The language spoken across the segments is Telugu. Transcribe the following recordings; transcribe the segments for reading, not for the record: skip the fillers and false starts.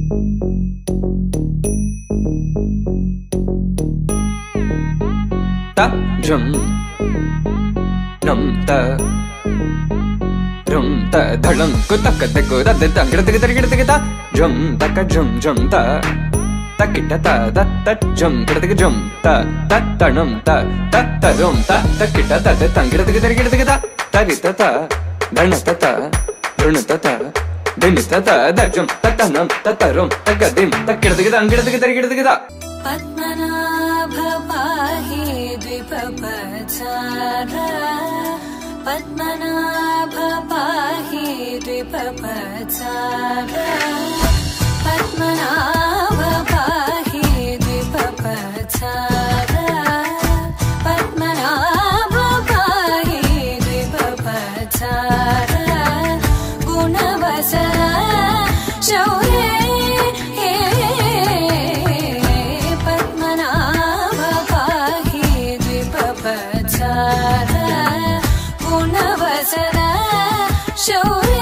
ta jum nam ta rum ta dhalam ku tak te ku da de dang gida gida ta jum ta ka jum ta ta kita ta da ta jum gida jum ta ta nam ta rum ta kita ta de dang gida ta ta ri ta dana ta run ta din ta da jum ta nam ta rum ta ga dim ta gida Padmanabha पाहि द्विपपचारा पद्मनाभ पाहि द्विपपचारा पद्मनाभ पाहि द्विपपचारा पद्मनाभ पाहि द्विपपचारा गुणवसरा शौर्य गुणवसरा शौर्य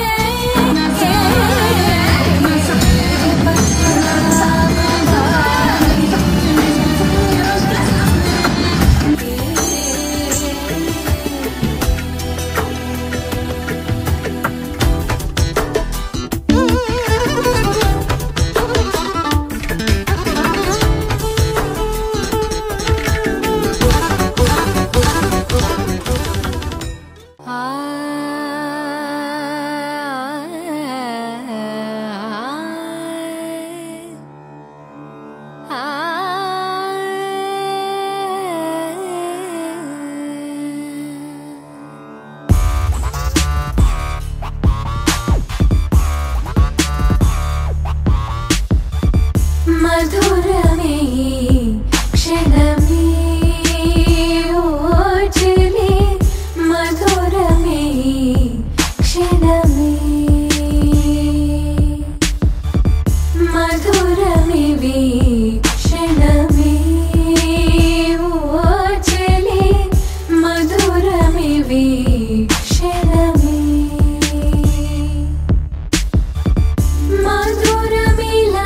मधुरमे क्षणमे ओजले मधुरमे क्षणमे मधुरमे क्षणमे ओजले मधुरमे क्षणमे मधुरमिला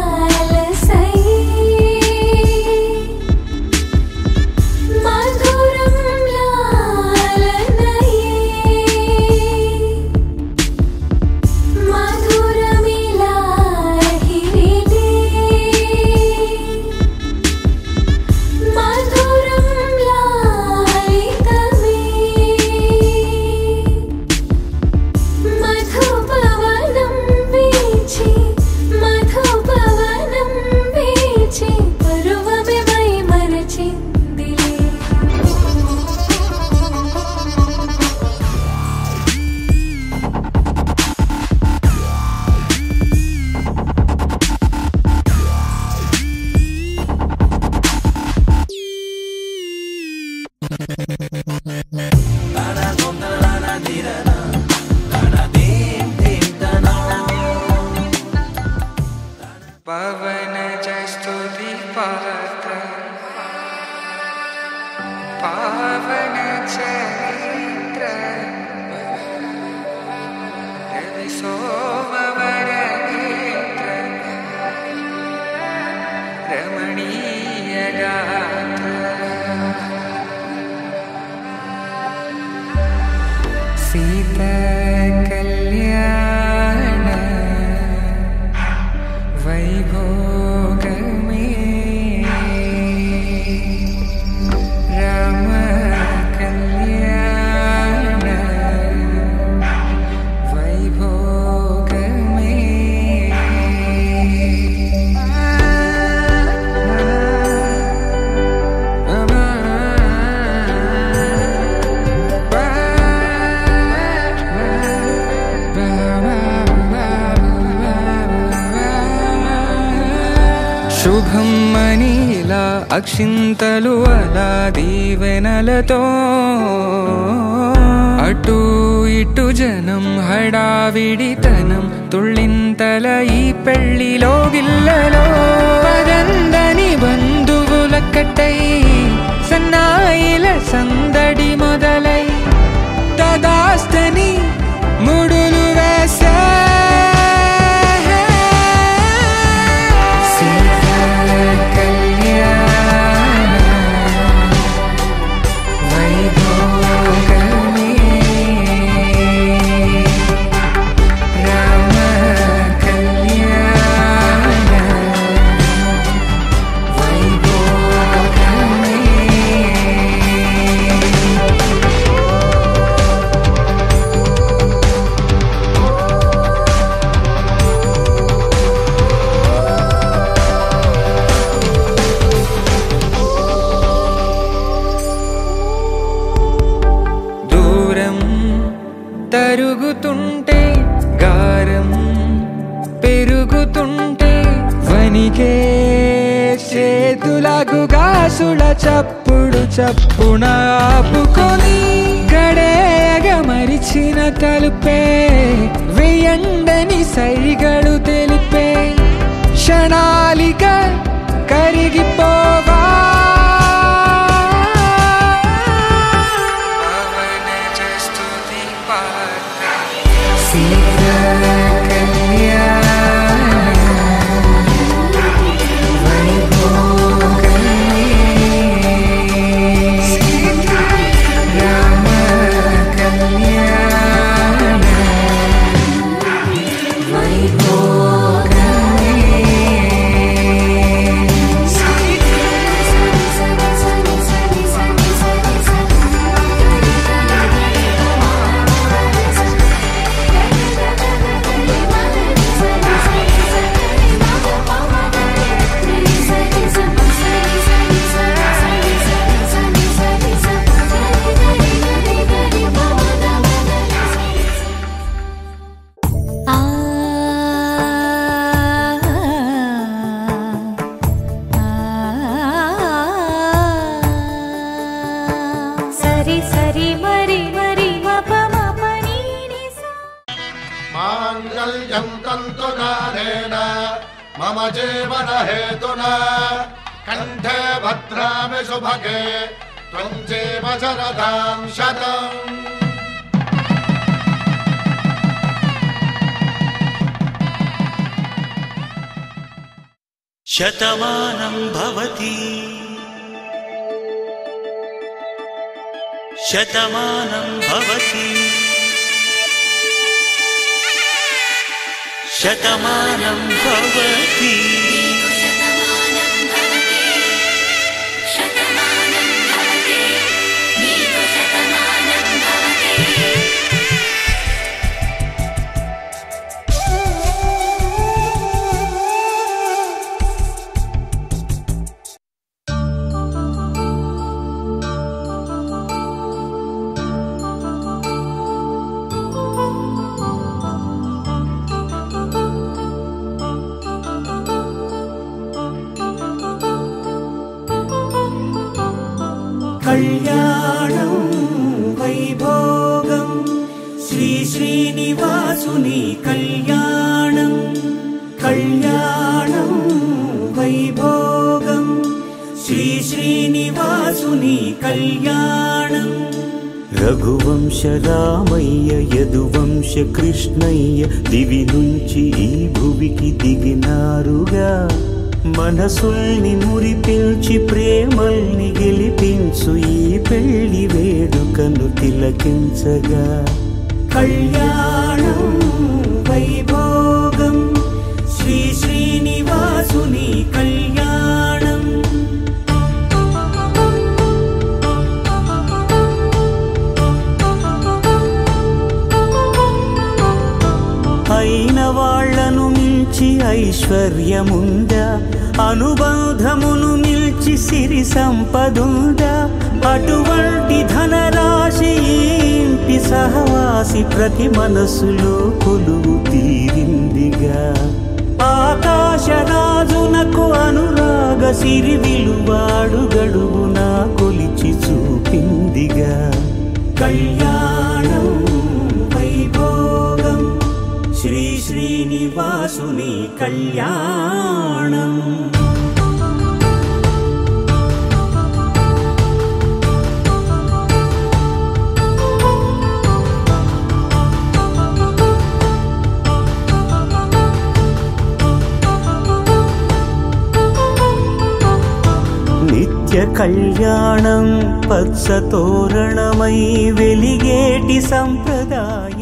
पवन जस्तुति पात्र पावन चरित्र रवि सोमवर नेत्र रमणीय गात्र सीता कल्याण वैभोग में राम कल्याण वैभोग में శుభం మనీలా అక్షింతలు అలా దీవెనలతో అటు ఇటు జనం హడావిడితనం తుళ్ళింతల ఈ పెళ్లిలో గిల్లలో పదందని బంధువులక్కటై సన్నాయిల సందడి మొదలై తదాస్తని ముడులు వేసా వణికే చేతులకు గాసుల చప్పుడు చప్పున ఆపుకొని గడేయగ మరిచిన తలుపే వెయ్యండని సైగడు తెలిపే క్షణాలిక కరిగిపోవా माङ्गल्यं तन्तुनानेन मम जीवन हेतुना कण्ठे भद्रामि शुभगे त्वं जीव शरदां शतम् शतमानं भवति शतमानं भवति शतमानं भवति कल्याणं वैभोगं श्री श्रीनिवासुनि कल्याणं कल्याणं वैभोगं श्री श्रीनिवासुनि कल्याणं रघुवंश रामయ్య యదువంశ కృష్ణయ్య దివి నుంచి ఈ భువికి దిగినారుగా మనసుల్ని మురిపించి ప్రేమల్ని గెలిపించు ఈ పెళ్లి వేడుకను తిలకించగా कल्याणं वैभोगं श्री श्रीनिवासुनि कल्याणं అయిన వాళ్లను మించి ఐశ్వర్యముందా అనుబంధమును మిల్చి సిరి సంపదుందా అటువంటి ధనరాశి ఇంటి సహవాసి ప్రతి మనసులో కొలువు తీరిందిగా ఆకాశరాజునకు అనురాగ సిరి విలువాడు గడువునా కొలిచి చూపిందిగా कल्याणं वैभोगं श्री श्रीनिवासुनि कल्याणं నిత్య కళ్యాణం పచ్చ తోరణమై వెలిగేటి సంప్రదాయం